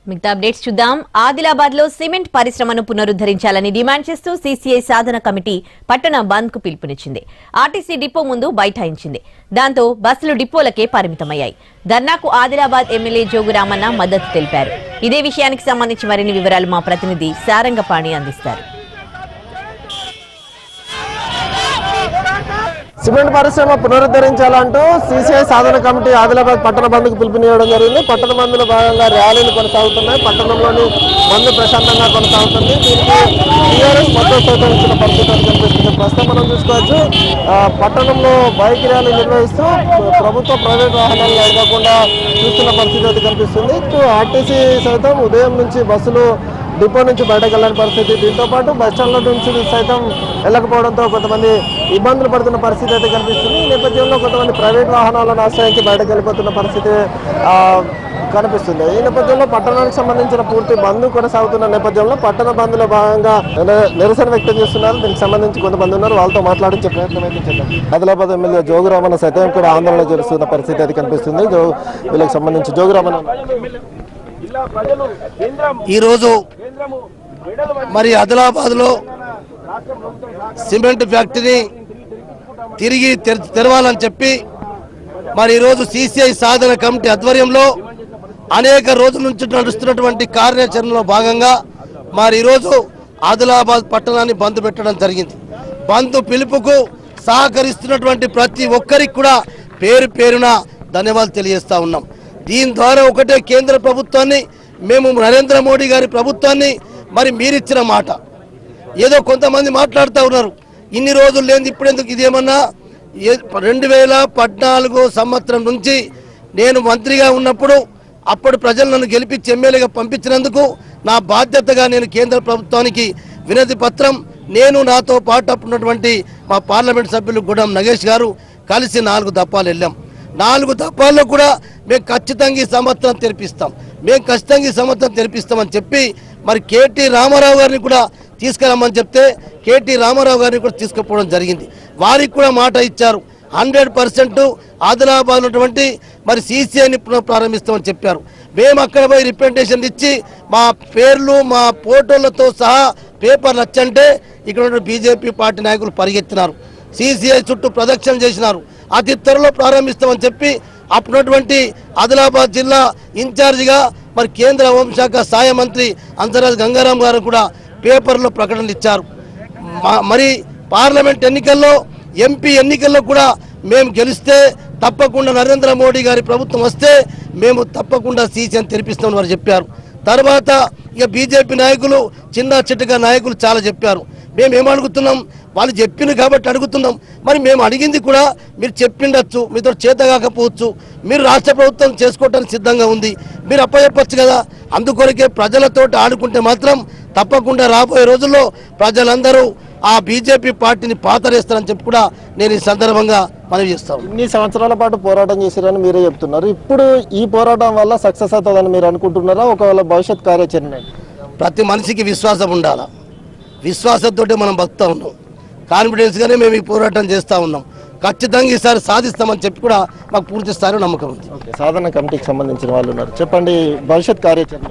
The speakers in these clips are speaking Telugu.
మిగతా అప్డేట్స్ చూద్దాం. ఆదిలాబాద్ లో సిమెంట్ పరిశ్రమను పునరుద్ధరించాలని డిమాండ్ చేస్తూ సీసీఐ సాధన కమిటీ పట్టణ బంద్ కు పిలుపునిచ్చింది. ఆర్టీసీ డిపో ముందు బైఠాయించింది. దాంతో బస్సులు డిపోలకే పరిమితమయ్యాయి. ధర్నాకు ఆదిలాబాద్ ఎమ్మెల్యే జోగు రామన్న మద్దతు తెలిపారు. ఇదే విషయానికి సంబంధించి మరిన్ని వివరాలు మా ప్రతినిధి సారంగపాణి అందిస్తారు. సిమెంట్ పరిశ్రమ పునరుద్ధరించాలంటూ సీసీఐ సాధన కమిటీ ఆదిలాబాద్ పట్టణ బంద్కు పిలుపునివ్వడం జరిగింది. పట్టణ బంద్లో భాగంగా ర్యాలీలు కొనసాగుతున్నాయి. పట్టణంలోని బంద్ ప్రశాంతంగా కొనసాగుతుంది. దీనికి టీఆర్ఎస్ మద్దతు సైతం ఇచ్చిన పరిస్థితి కనిపిస్తుంది. ప్రస్తుతం మనం చూసుకోవచ్చు, పట్టణంలో బైక్ ర్యాలీ నిర్వహిస్తూ ప్రభుత్వ ప్రైవేట్ వాహనాలు నడవకుండా చూస్తున్న పరిస్థితి అయితే కనిపిస్తుంది. ఆర్టీసీ సైతం ఉదయం నుంచి బస్సులు డిపో నుంచి బయటకు వెళ్ళని పరిస్థితి. దీంతో పాటు బస్టాండ్ల నుంచి సైతం వెళ్ళకపోవడంతో కొంతమంది ఇబ్బందులు పడుతున్న పరిస్థితి అయితే కనిపిస్తుంది. ఈ నేపథ్యంలో కొంతమంది ప్రైవేట్ వాహనాలను ఆశ్రయించి బయటకు వెళ్ళిపోతున్న పరిస్థితి కనిపిస్తుంది. ఈ నేపథ్యంలో పట్టణానికి సంబంధించిన పూర్తి బంద్ కొనసాగుతున్న నేపథ్యంలో పట్టణ బంద్లో భాగంగా నిరసన వ్యక్తం చేస్తున్నారు. దీనికి సంబంధించి కొంతమంది ఉన్నారు, వాళ్ళతో మాట్లాడించే ప్రయత్నం అయితే చేద్దాం. ఆదిలాబాద్ ఎమ్మెల్యే జోగు రామన్న సైతం కూడా ఆందోళన చేస్తున్న పరిస్థితి అయితే కనిపిస్తుంది. వీళ్ళకి సంబంధించి జోగు రామన్న ఈరోజు మరి ఆదిలాబాద్ లో సిమెంట్ ఫ్యాక్టరీ తిరిగి తెరవాలని చెప్పి మరి ఈరోజు సీసీఐ సాధన కమిటీ ఆధ్వర్యంలో అనేక రోజుల నుంచి నడుస్తున్నటువంటి కార్యాచరణలో భాగంగా మరి ఈరోజు ఆదిలాబాద్ పట్టణాన్ని బంద్ పెట్టడం జరిగింది. బంద్ పిలుపుకు సహకరిస్తున్నటువంటి ప్రతి ఒక్కరికి కూడా పేరు పేరున ధన్యవాదాలు తెలియజేస్తా ఉన్నాం. దీని ద్వారా ఒకటే కేంద్ర ప్రభుత్వాన్ని, మేము నరేంద్ర మోడీ గారి ప్రభుత్వాన్ని మరి మీరిచ్చిన మాట ఏదో కొంతమంది మాట్లాడుతూ ఉన్నారు. ఇన్ని రోజులు లేని ఇప్పుడెందుకు ఇదేమన్నా 2014 సంవత్సరం నుంచి నేను మంత్రిగా ఉన్నప్పుడు అప్పుడు ప్రజలు నన్ను గెలిపించి ఎమ్మెల్యేగా పంపించినందుకు నా బాధ్యతగా నేను కేంద్ర ప్రభుత్వానికి వినతి పత్రం, నేను నాతో పాటు ఉన్నటువంటి మా పార్లమెంట్ సభ్యులు గుడం నగేష్ గారు కలిసి 4 దఫాలు వెళ్ళాం. 4 దఫాల్లో కూడా మేము ఖచ్చితంగా ఈ సంవత్సరం తెరిపిస్తామని చెప్పి మరి కేటీ రామారావు గారిని కూడా తీసుకురమ్మని చెప్తే కేటీ రామారావు గారిని కూడా తీసుకుపోవడం జరిగింది. వారికి కూడా మాట ఇచ్చారు. 100% ఆదిలాబాద్ ఉన్నటువంటి మరి సీసీఐని ప్రారంభిస్తామని చెప్పారు. మేము అక్కడ పోయి రిప్రజెంటేషన్ ఇచ్చి మా పేర్లు మా ఫోటోలతో సహా పేపర్లు వచ్చంటే ఇక్కడ ఉన్న బీజేపీ పార్టీ నాయకులు పరిగెత్తినారు. సీసీఐ చుట్టూ ప్రదక్షిణ చేసినారు. అతి త్వరలో ప్రారంభిస్తామని చెప్పి అప్పుడున్నటువంటి ఆదిలాబాద్ జిల్లా ఇన్ఛార్జిగా మరి కేంద్ర హోంశాఖ సహాయ మంత్రి అంతరాజ్ గంగారాం గారు కూడా పేపర్లో ప్రకటనలు ఇచ్చారు. మరి పార్లమెంట్ ఎన్నికల్లో ఎంపీ ఎన్నికల్లో కూడా మేము గెలిస్తే తప్పకుండా నరేంద్ర మోడీ గారి ప్రభుత్వం వస్తే మేము తప్పకుండా సీసీని తెరిపిస్తామని వారు చెప్పారు. తర్వాత ఇక బీజేపీ నాయకులు చిన్న చిట్టగా నాయకులు చాలా చెప్పారు. మేము ఏమడుగుతున్నాం, వాళ్ళు చెప్పింది కాబట్టి అడుగుతున్నాం. మరి మేము అడిగింది కూడా మీరు చెప్పిండొచ్చు, మీతో చేత కాకపోవచ్చు, మీరు రాష్ట్ర ప్రభుత్వం చేసుకోవడానికి సిద్ధంగా ఉంది, మీరు అప్పచెప్పచ్చు కదా. అందుకొరకే ప్రజలతో ఆడుకుంటే మాత్రం తప్పకుండా రాబోయే రోజుల్లో ప్రజలందరూ ఆ బీజేపీ పార్టీని పాతరేస్తారని చెప్పి కూడా నేను ఈ సందర్భంగా మనవి చేస్తాను. ఇన్ని సంవత్సరాల పాటు పోరాటం చేశారని మీరే చెప్తున్నారు. ఇప్పుడు ఈ పోరాటం వల్ల సక్సెస్ అవుతుందని మీరు అనుకుంటున్నారా? ఒకవేళ భవిష్యత్ కార్యాచరణ ప్రతి మనిషికి విశ్వాసం ఉండాలి. విశ్వాసంతో మనం బతుకుతా ఉన్నాం. కాన్ఫిడెన్స్గానే మేము ఈ పోరాటం చేస్తూ ఉన్నాం. ఖచ్చితంగా ఈసారి సాధిస్తామని చెప్పి కూడా మాకు పూర్తి స్థాయిలో నమ్మకం ఉంది. సాధన కమిటీకి సంబంధించిన వాళ్ళు ఉన్నారు, చెప్పండి భవిష్యత్ కార్యాచరణ.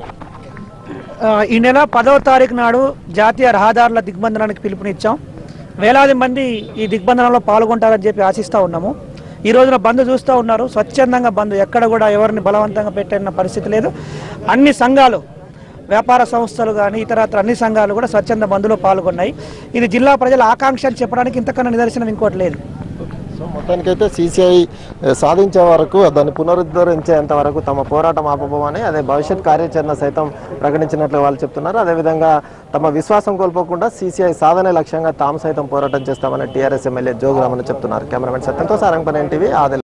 ఈ నెల 10వ తారీఖు నాడు జాతీయ రహదారుల దిగ్బంధనానికి పిలుపునిచ్చాం. వేలాది మంది ఈ దిగ్బంధనంలో పాల్గొంటారని చెప్పి ఆశిస్తూ ఉన్నాము. ఈ రోజున బంద్ చూస్తూ ఉన్నారు. స్వచ్ఛందంగా బంద్, ఎక్కడ కూడా ఎవరిని బలవంతంగా పెట్టిన పరిస్థితి లేదు. అన్ని సంఘాలు, వ్యాపార సంస్థలు కానీ ఇతరత్ర అన్ని సంఘాలు కూడా స్వచ్ఛంద బంద్లో పాల్గొన్నాయి. ఇది జిల్లా ప్రజల ఆకాంక్ష అని చెప్పడానికి ఇంతకన్నా నిదర్శనం ఇంకోటి లేదు. సో మొత్తానికైతే సీసీఐ సాధించే వరకు, దాన్ని పునరుద్ధరించేంత వరకు తమ పోరాటం ఆపబోమని, అదే భవిష్యత్ కార్యాచరణ సైతం ప్రకటించినట్లు వాళ్ళు చెప్తున్నారు. అదేవిధంగా తమ విశ్వాసం కోల్పోకుండా సీసీఐ సాధనే లక్ష్యంగా తాము సైతం పోరాటం చేస్తామని టీఆర్ఎస్ ఎమ్మెల్యే జోగు రామన్న చెప్తున్నారు. కెమెరామెన్ సత్యంతో సారంగపాణి, NTV, ఆదిలాబాద్.